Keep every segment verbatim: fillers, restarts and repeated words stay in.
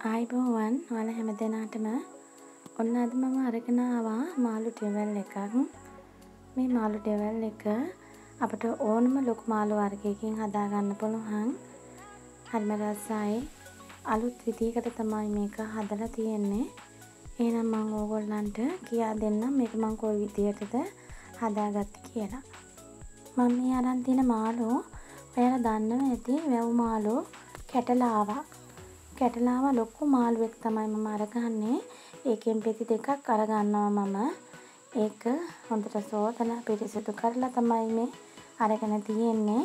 ආයිබෝවන් ඔයාලා හැමදෙනාටම ඔන්න අද මම අරගෙන ආවා මාළු ටෙවල් එකක්. මේ මාළු ටෙවල් එක අපිට ඕනම ලොකු මාළු වර්ගයකින් හදා ගන්න පුළුවන්. හරිම රසයි. අලුත් විදිහකට තමයි මේක හදලා තියෙන්නේ. එහෙනම් මම ඕගොල්ලන්ට කියා දෙන්නම් මේක මම කොයි විදිහටද හදාගත්තේ කියලා. මම මේ අරන් තියෙන මාළු ඔයාලා දන්නව ඇති වැව් මාළු කැටලාවා. කැටලාවා ලොකු මාළුවෙක් තමයි මම අරගන්නේ. ඒකෙන් පෙති දෙකක් අරගන්නවා මම. ඒක හොඳට සෝදලා පිරිසිදු කරලා තමයි මේ අරගෙන තියෙන්නේ.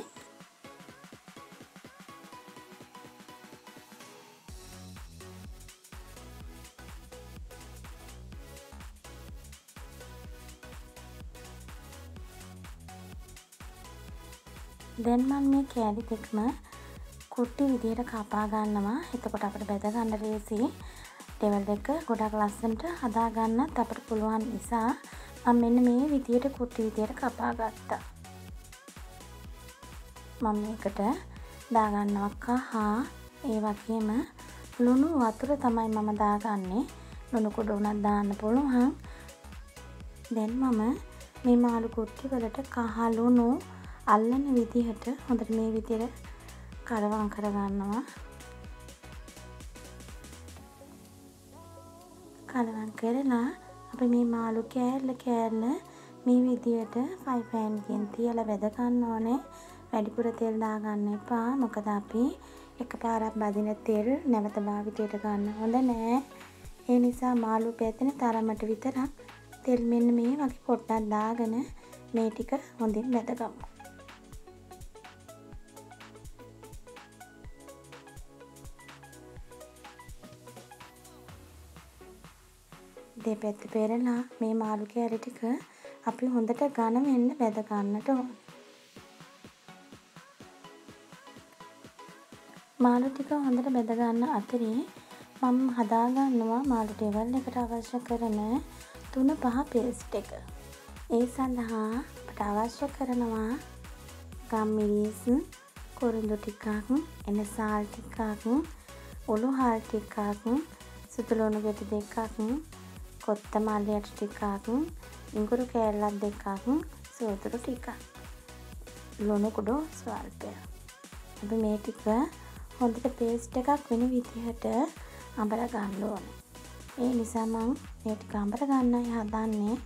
දැන් මම මේ කෑලි දෙකම කුට්ටි විදියට කපා ගන්නවා. එතකොට අපිට බෙද ගන්න ලේසි. ටෙවල් එක ගොඩක් ලස්සනට හදා ගන්නත් අපිට පුළුවන් නිසා මම මෙන්න මේ විදියට කුට්ටි විදියට කපා ගත්තා. මම මේකට දා ගන්නවා කහ, ඒ වගේම ලුණු වතුර තමයි මම දාගන්නේ. ලුණු කුඩු උනත් දාන්න පුළුවන්. දැන් මම මේ මාළු කුට්ටි වලට කහ ලුණු අල්ලන විදිහට හොඳට මේ විදියට කලවම් කර ගන්නවා. කලවම් කරලා අපි මේ මාළු කෑල්ල කෑල්ල මේ විදියට ෆ්‍රයි පෑන් එකෙන් තියලා වැද ගන්න ඕනේ. වැඩිපුර තෙල් දාගන්න එපා. මොකද අපි එකපාරක් බදින තෙල් නැවත භාවිතයට ගන්න හොඳ නෑ. ඒ නිසා මාළු පැතෙන තරමට විතරක් තෙල් මෙන්න මේ වගේ පොට්ටක් දාගෙන මේ ටික හොඳින් වැදගමු. දෙපැත්ත පෙරලා මේ මාළු කෑලි ටික අපි හොඳට ඝන වෙන්න වැද ගන්නට ඕන. මාළු ටික හොඳට බෙද ගන්න අතරේ මම හදා ගන්නවා මාළු ටෙවල් එකට අවශ්‍ය කරන තුන පහ පේස්ට් එක. ඒ සඳහා අපට අවශ්‍ය කරනවා ගම්මිරිස්, කුරුඳු ටිකක්, එනසාල් ටිකක්, උළු හාල් ටිකක්, සුදු ලුණු ගෙඩි දෙකක්, කොත්තමල්ලි ඇට ටිකක්, ඉඟුරු කෑල්ලක් දෙකක්, සෝදුරු ටිකක්, ලුණු කුඩු ස්වල්පයක්. අපි මේ ටික හොඳට පේස්ට් එකක් වෙන විදිහට අඹර ගන්න ඕනේ. ඒ නිසා මම මේ ටික අඹර ගන්නයි හදන්නේ.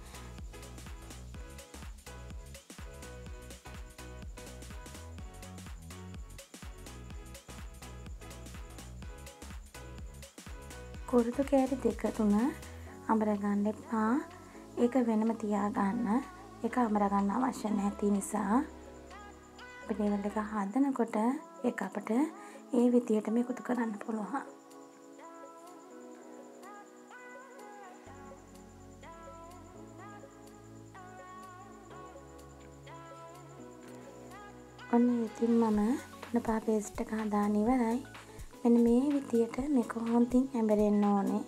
කුරුදු කෑලි දෙක තුන අඹර ගන්න එපා. ඒක වෙනම තියා ගන්න. ඒක අඹර ගන්න අවශ්‍ය නැති නිසා අපි ටෙවල් එක හදනකොට ඒක අපිට ඒ විදිහටම එකතු කරන්න පුළුවන්. ඔන්න ඉතින් මම තුන පහ පේස්ට් එක හදාන ඉවරයි. මෙන්න මේ විදිහට මේක හොඳින් ඇඹරෙන්න ඕනේ.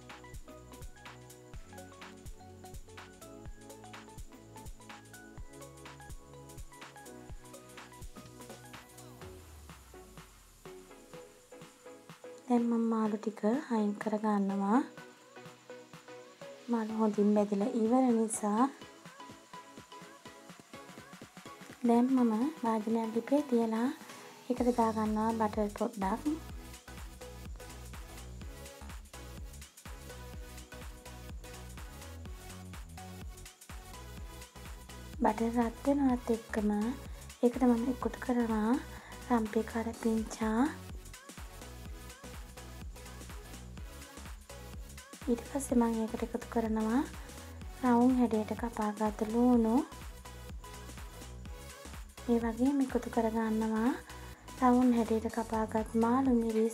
දැන් මම මාළු ටික අයින් කර ගන්නවා. මාළු හොඳින් බෙදලා ඉවර නිසා දැන් මම වාදනයක් ලිපේ තියලා ඒකට දා ගන්නවා බටර් පොඩ්ඩක්. බටර් රත් වෙනවත් එක්කම ඒකට මම එකතු කරනවා රම්පේ කරපිංචා. ඊට පස්සේ මම ඒකට එකතු කරනවා රවුම් හැඩයට කපාගත්ත ලුණු. ඒ වගේම එකතු කර ගන්නවා රවුම් හැඩයට කපාගත් මාළු මිරිස්.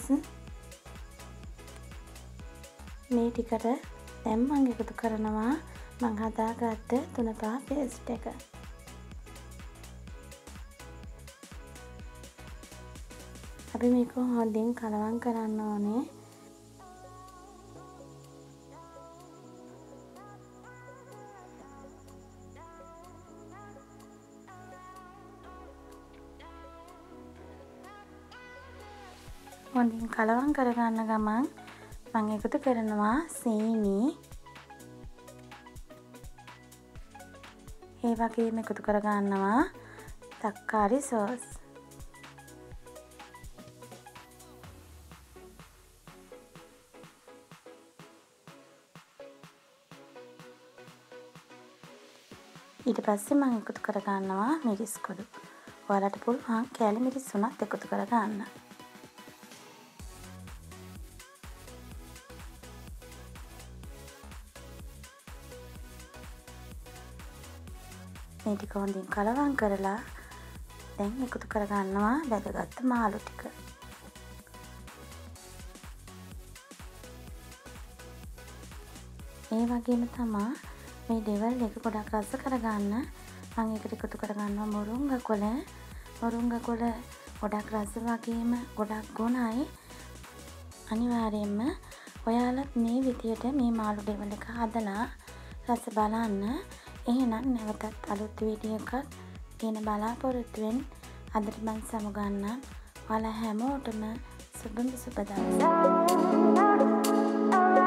මේ ටිකට දැන් මම එකතු කරනවා මම හදාගත්ත තුන පහ පේස්ට් එක. අපි මේක හොඳින් කලවම් කරන්න ඕනේ. හොඳින් කලවම් කරගන්න ගමන් මම එකතු කරනවා සීනි. ඒ වගේම එකතු කර ගන්නවා තක්කාලි සෝස්. ඊට පස්සේ මම එකතු කර ගන්නවා මිරිස් කුඩු. ඔයාලට පුළුවන් කෑලි මිරිස් උනත් එකතු කර ගන්න. මේ ටික හොඳින් කලවම් කරලා දැන් එකතු කර ගන්නවා බැදගත්තු මාළු ටික. ඒ වගේම තමයි මේ ඩෙවල් එක ගොඩක් රස කරගන්න මම ඒකට එකතු කරගන්නවා මොරුංග කොළ. මොරුංග කොළ ගොඩක් රස වගේම ගොඩක් ගුණයි. අනිවාර්යයෙන්ම ඔයාලත් මේ විදියට මේ මාළු ඩෙවල් එක හදලා රස බලන්න. එහෙනම් නැවතත් අලුත් වීඩියෝ එකක් ගෙන බලාපොරොත්තු වෙන්න. අදට මම සමුගන්නම්. ඔයාලා හැමෝටම සුබම සුබ දවසක්.